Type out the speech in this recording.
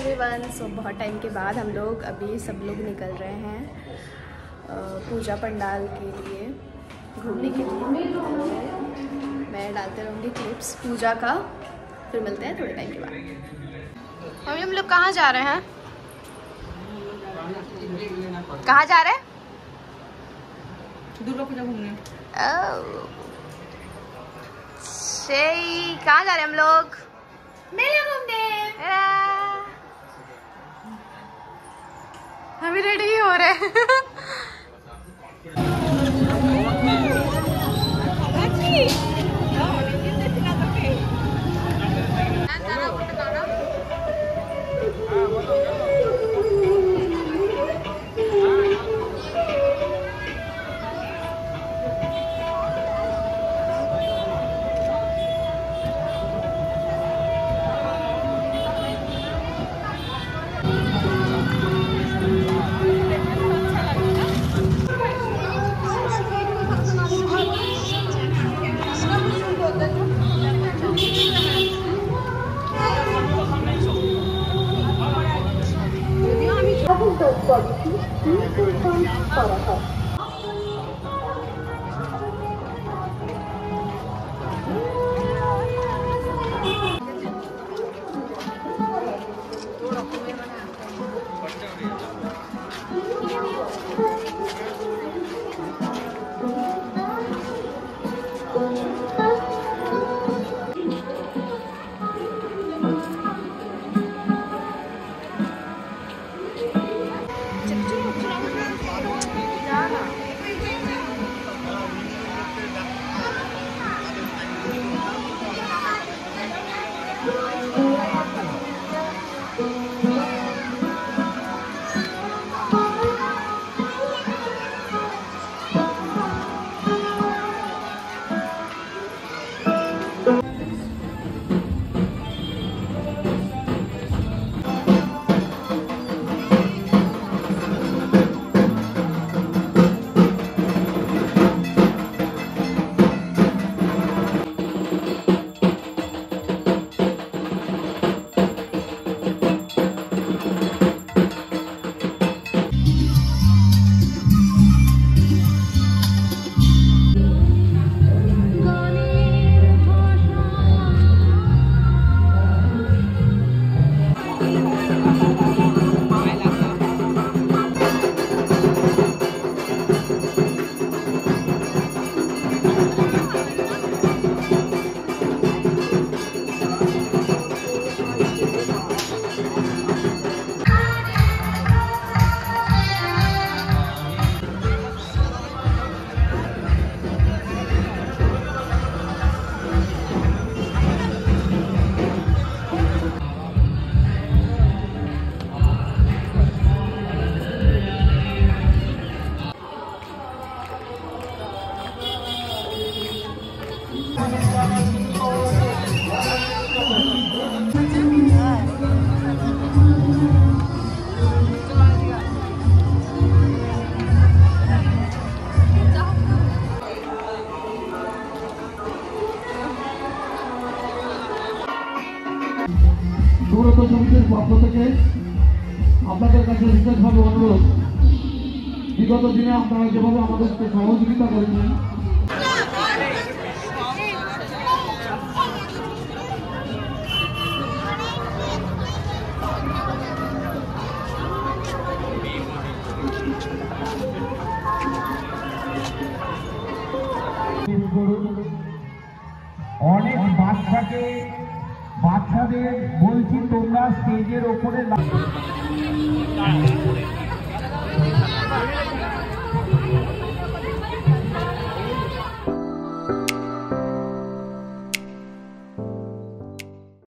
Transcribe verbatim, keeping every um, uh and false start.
Everyone, सो बहुत time के बाद हम लोग अभी सब लोग निकल रहे हैं पूजा पंडाल के लिए घूमने के लिए। मैं डालते रहूँगी क्लिप्स पूजा का, फिर मिलते हैं थोड़े टाइम के बाद। अभी हम लोग कहाँ जा रहे हैं? कहाँ जा रहे हैं? दुर्गा पूजा घूमने। सही, कहाँ जा रहे हैं हम लोग? मेला घूमने। अभी रेडी हो रहे हैं। সুব্রত সমিতির পক্ষ থেকে আপনাদের কাছে বিশেষভাবে অনুরোধ, বিগত দিনে আপনারা যেভাবে আমাদেরকে সহযোগিতা করেছেন অনেক বাচ্চাকে বাচ্চাদের বলছি তোমরা স্টেজের ওপরে